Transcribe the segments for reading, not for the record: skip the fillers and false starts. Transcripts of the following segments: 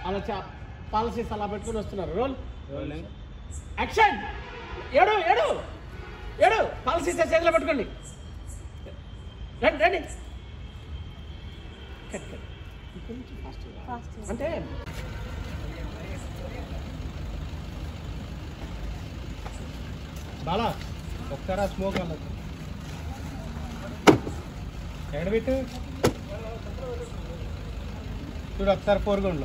అలా పాలసీస్ అలా పెట్టుకుని వస్తున్నారు. Roll action. ఏడు ఏడు ఏడు పాలసీస్ చేతిలో పెట్టుకోండి. రండి రండి. కొంచెం ఫాస్ట్ అంటే బాలా ఒకసారి స్మోక్ వెళ్ళదు ఎడబెట్టు చూడు ఒకసారి ఫోర్గ్రౌండ్లో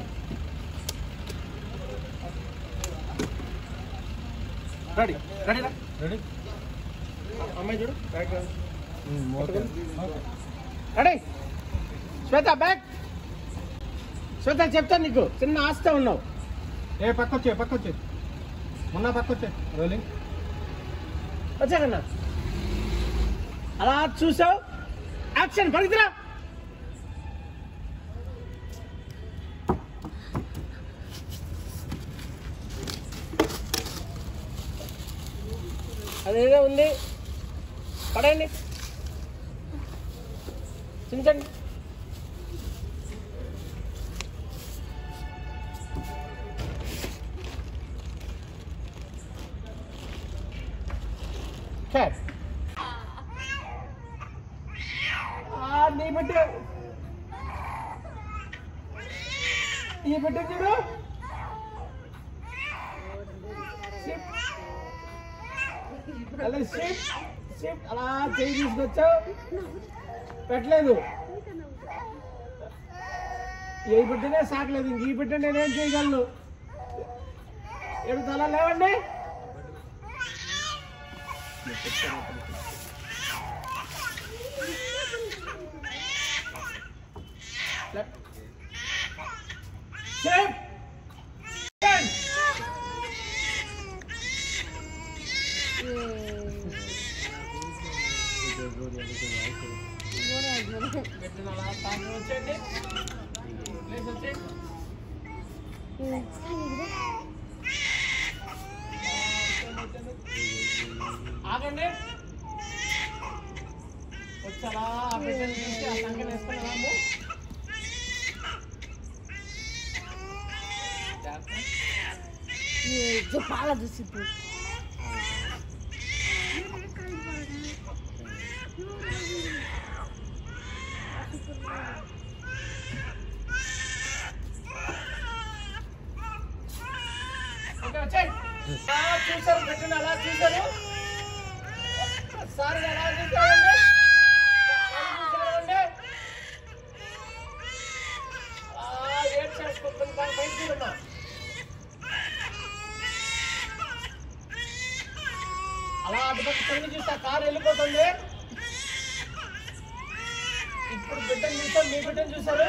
రెడీ రెడీ రెడీ అమ్మాయి చూడు రెడీ. శ్వేత బ్యాక్. శ్వేత చెప్తాను నీకు చిన్న ఆస్తి ఉన్నావు. ఏ పక్క వచ్చే మొన్న పక్క వచ్చే రోలింగ్ వచ్చాకన్నా అలా చూసావు. యాక్షన్. పరిగెత్తురా. అదేదో ఉంది పడండి చించండి. నీ పెట్టు చూడు. అలా షిఫ్ట్ అలా చేయి తీసుకొచ్చావు పెట్టలేదు. ఏ బిడ్డనే సాకలేదు. ఇంక ఈ బిడ్డ నేనేం చేయగలను. ఏడు తల లేవండి. ఆగండి. వచ్చారా ఆ బిడ్డను చూసి ఆ సంఖ్యను వేసుకున్నాము. పాల చూసి చూసారు పెట్టండి. అలా చూసారు సార్ అలా చూసారండి. ఏం చేసుకుంటుంది బయట చూడమ్మా. అలా అటుపక్క తొంగి చూస్తే కారు వెళ్ళిపోతుంది. ఇప్పుడు బిడ్డను చూసారు. మీ బిడ్డను చూసారు.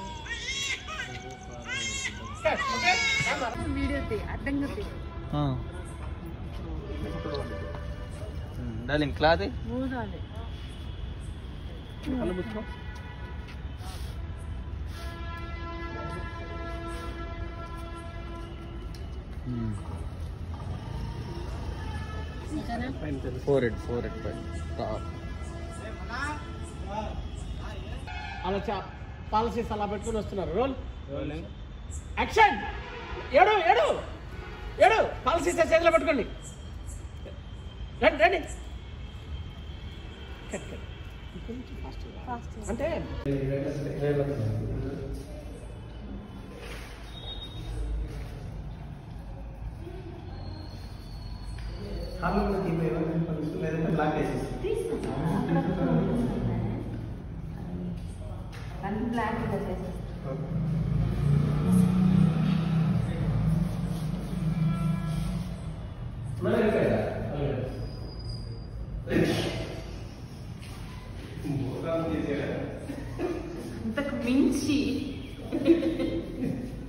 వీడియో అర్థం కదా డార్లింగ్ క్లాత్ మూడాలి. కళ్ళు ముచ్చుకో. ఫోర్ హెడ్ పైన అలా పాలసీస్ అలా పెట్టుకుని వస్తున్నారు. Roll action. ఏడు ఏడు ఏడు పాలసీస్ చేతిలో పెట్టుకోండి. రండి రండి. కొంచెం ఫాస్ట్ అంటే బ్లాక్ వేసేసి బ్లాక్ ఇంతకు మించి